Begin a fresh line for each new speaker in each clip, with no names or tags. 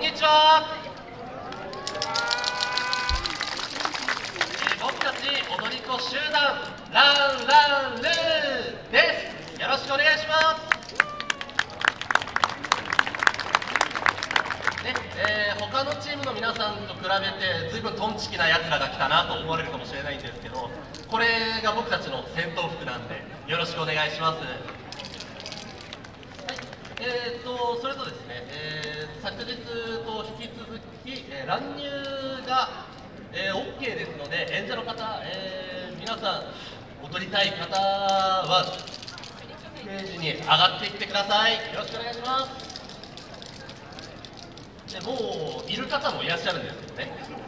にちは。僕たち踊り子集団ランランルーです。よろしくお願いします。他のチームの皆さんと比べて随分トンチキなやつらが来たなと思われるかもしれないんですけど、これが僕たちの戦闘服なんでよろしくお願いします。それとですね、昨日と引き続き、乱入が、OK ですので、演者の方、皆さん踊りたい方はステージに上がってきてください。よろしくお願いします。でもういる方もいらっしゃるんですけどね。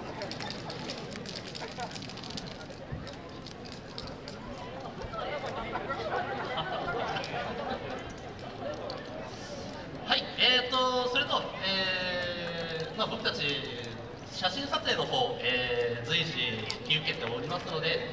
はい、それと、僕たち写真撮影の方、随時引き受けておりますので、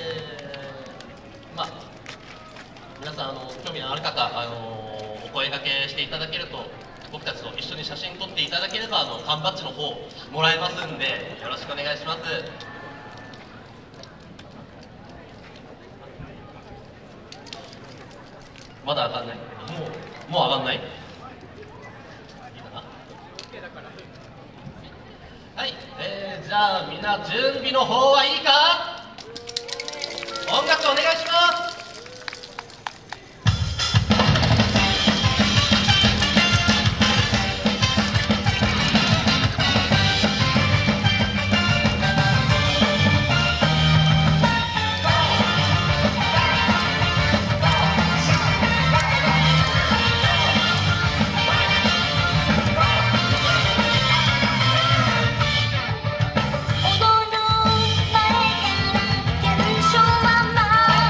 皆さん興味のある方、お声掛けしていただけると、僕たちと一緒に写真撮っていただければ缶バッジの方もらえますんで、よろしくお願いします。まだ上がんない？もう上がんない？いいかな？はい、じゃあみんな準備の方はいいか？音楽お願いします。
踊る前からテンションは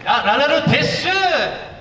ララル撤収